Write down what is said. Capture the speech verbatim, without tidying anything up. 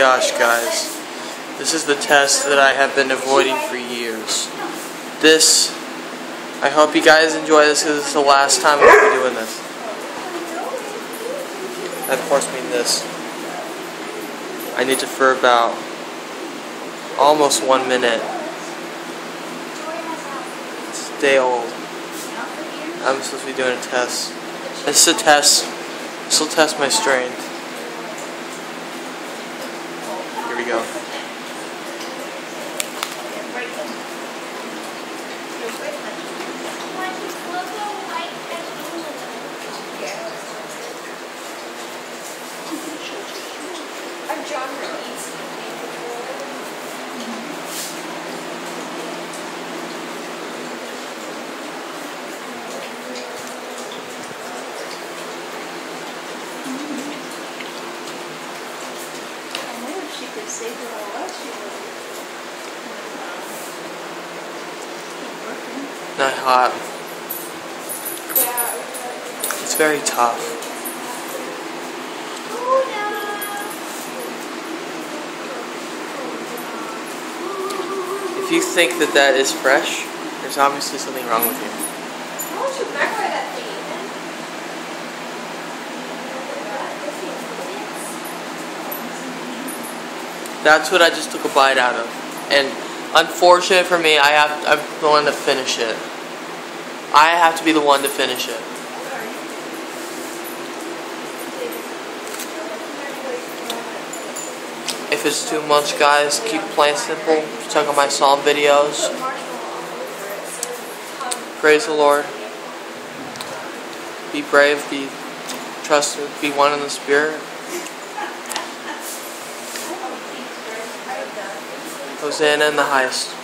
gosh, guys. This is the test that I have been avoiding for years. This, I hope you guys enjoy this because it's the last time I'll be doing this. I, of course, mean this. I need to for about almost one minute. Stay old. I'm supposed to be doing a test. This is a test. This will test my strength. Here we go. I'm John Reese. She could say who I was, she would. Not hot. It's very tough. If you think that that is fresh, there's obviously something wrong with you. Why don't you microwave that thing? That's what I just took a bite out of. And unfortunate for me, I have I'm the one to finish it. I have to be the one to finish it. If it's too much, guys, keep playing simple. Check out my psalm videos. Praise the Lord. Be brave, be trusted, be one in the Spirit. Hosanna in the highest.